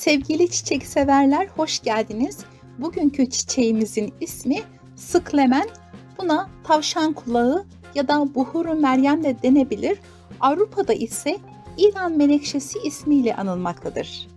Sevgili çiçek severler, hoş geldiniz. Bugünkü çiçeğimizin ismi sıklemen. Buna tavşan kulağı ya da buhuru Meryem de denebilir. Avrupa'da ise İran menekşesi ismiyle anılmaktadır.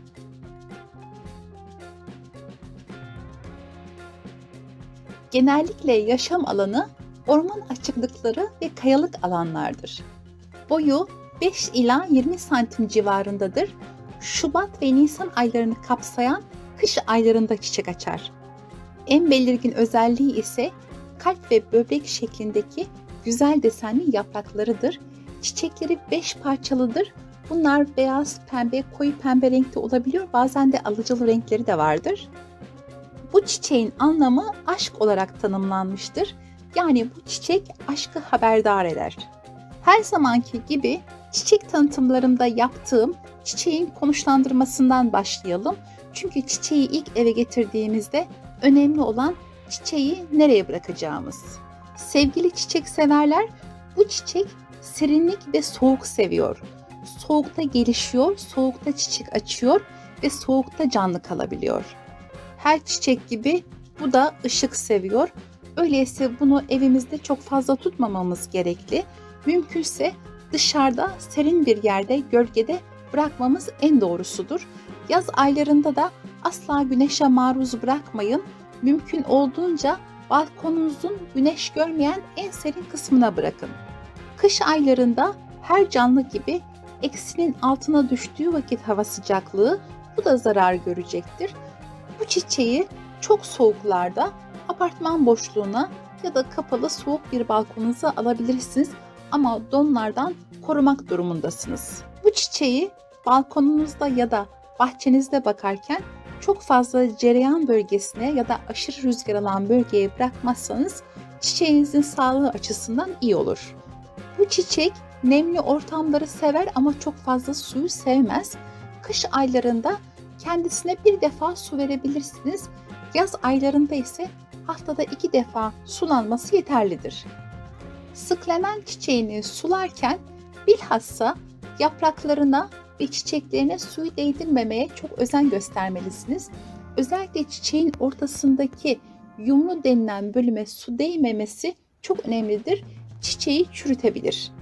Genellikle yaşam alanı orman açıklıkları ve kayalık alanlardır. Boyu 5 ila 20 santim civarındadır. Şubat ve Nisan aylarını kapsayan kış aylarında çiçek açar. En belirgin özelliği ise kalp ve böbrek şeklindeki güzel desenli yapraklarıdır. Çiçekleri 5 parçalıdır. Bunlar beyaz, pembe, koyu pembe renkte olabiliyor. Bazen de alıcılı renkleri de vardır. Bu çiçeğin anlamı aşk olarak tanımlanmıştır. Yani bu çiçek aşkı haberdar eder. Her zamanki gibi çiçek tanıtımlarımda yaptığım çiçeğin konuşlandırmasından başlayalım. Çünkü çiçeği ilk eve getirdiğimizde önemli olan çiçeği nereye bırakacağımız. Sevgili çiçek severler, bu çiçek serinlik ve soğuk seviyor. Soğukta gelişiyor, soğukta çiçek açıyor ve soğukta canlı kalabiliyor. Her çiçek gibi bu da ışık seviyor. Öyleyse bunu evimizde çok fazla tutmamamız gerekli. Mümkünse dışarıda serin bir yerde, gölgede bırakmamız en doğrusudur. Yaz aylarında da asla güneşe maruz bırakmayın. Mümkün olduğunca balkonunuzun güneş görmeyen en serin kısmına bırakın. Kış aylarında her canlı gibi eksinin altına düştüğü vakit hava sıcaklığı bu da zarar görecektir. Bu çiçeği çok soğuklarda apartman boşluğuna ya da kapalı soğuk bir balkonunuza alabilirsiniz ama donlardan korumak durumundasınız. Bu çiçeği balkonunuzda ya da bahçenizde bakarken çok fazla cereyan bölgesine ya da aşırı rüzgar alan bölgeye bırakmazsanız çiçeğinizin sağlığı açısından iyi olur. Bu çiçek nemli ortamları sever ama çok fazla suyu sevmez. Kış aylarında kendisine bir defa su verebilirsiniz. Yaz aylarında ise haftada 2 defa sulanması yeterlidir. Sıklemen çiçeğini sularken bilhassa yapraklarına ve çiçeklerine suyu değdirmemeye çok özen göstermelisiniz. Özellikle çiçeğin ortasındaki yumru denilen bölüme su değmemesi çok önemlidir. Çiçeği çürütebilir.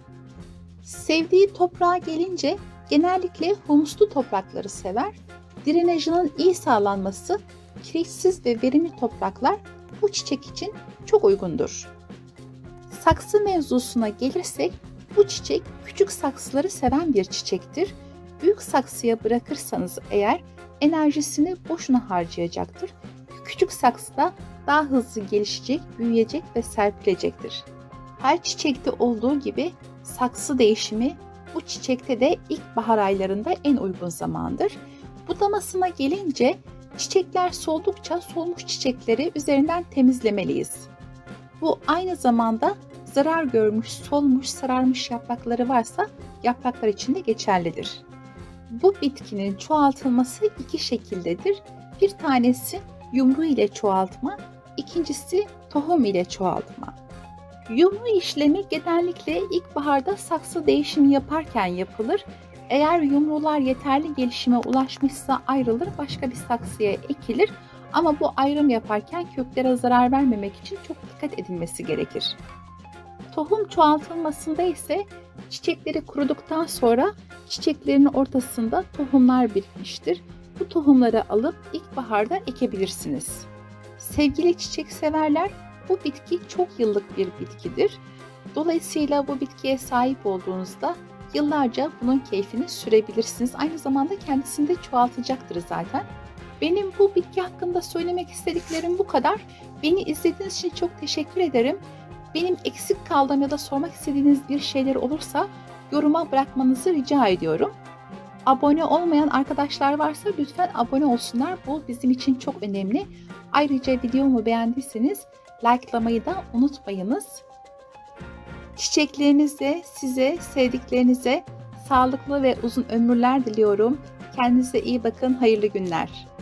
Sevdiği toprağa gelince genellikle humuslu toprakları sever. Drenajının iyi sağlanması, kireçsiz ve verimli topraklar bu çiçek için çok uygundur. Saksı mevzusuna gelirsek, bu çiçek küçük saksıları seven bir çiçektir. Büyük saksıya bırakırsanız eğer enerjisini boşuna harcayacaktır. Küçük saksıda daha hızlı gelişecek, büyüyecek ve serpilecektir. Her çiçekte olduğu gibi saksı değişimi bu çiçekte de ilkbahar aylarında en uygun zamandır. Budamasına gelince çiçekler soldukça solmuş çiçekleri üzerinden temizlemeliyiz. Bu aynı zamanda zarar görmüş, solmuş, sararmış yaprakları varsa yapraklar için de geçerlidir. Bu bitkinin çoğaltılması 2 şekildedir. Bir tanesi yumru ile çoğaltma, ikincisi tohum ile çoğaltma. Yumru işlemi genellikle ilkbaharda saksı değişimi yaparken yapılır. Eğer yumrular yeterli gelişime ulaşmışsa ayrılır, başka bir saksıya ekilir. Ama bu ayrım yaparken köklere zarar vermemek için çok dikkat edilmesi gerekir. Tohum çoğaltılmasında ise çiçekleri kuruduktan sonra çiçeklerin ortasında tohumlar birikmiştir. Bu tohumları alıp ilkbaharda ekebilirsiniz. Sevgili çiçek severler, bu bitki çok yıllık bir bitkidir. Dolayısıyla bu bitkiye sahip olduğunuzda yıllarca bunun keyfini sürebilirsiniz. Aynı zamanda kendisini de çoğaltacaktır zaten. Benim bu bitki hakkında söylemek istediklerim bu kadar. Beni izlediğiniz için çok teşekkür ederim. Benim eksik kaldığım ya da sormak istediğiniz bir şeyler olursa yoruma bırakmanızı rica ediyorum. Abone olmayan arkadaşlar varsa lütfen abone olsunlar. Bu bizim için çok önemli. Ayrıca videomu beğendiyseniz likelamayı da unutmayınız. Çiçeklerinize, size, sevdiklerinize sağlıklı ve uzun ömürler diliyorum. Kendinize iyi bakın, hayırlı günler.